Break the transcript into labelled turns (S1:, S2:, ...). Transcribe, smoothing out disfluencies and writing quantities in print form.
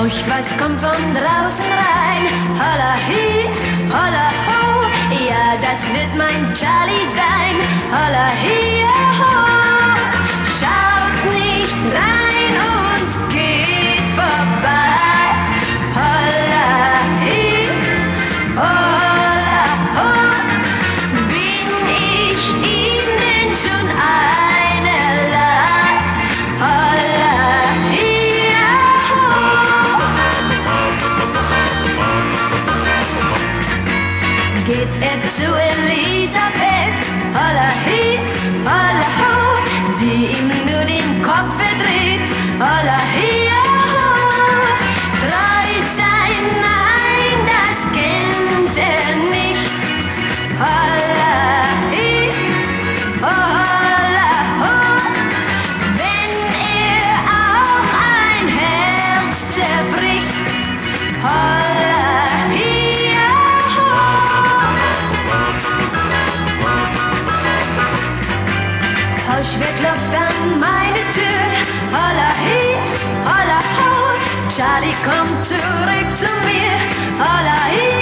S1: Oh, ich weiß, kommt von draußen rein. Holla hi, holla ho. Ja, das wird mein Charlie sein. Holla hi, ho. Schaut nicht rein und geht vorbei. Holla hi, holla ho. Bin ich Ihnen schon einerlei? Holla hi, ho. Geht er zu Elisabeth, holla hi, holla ho, die ihm nur den Kopf verdreht, holla hi, ho. Treu sein, nein, das kennt er nicht, holla hi, holla ho. Wenn er auch ein Herz zerbricht, holla hi, ho. Husch, wer klopft an meine Tür? Holla hi, holla ho. Charlie kommt zurück zu mir. Holla hi,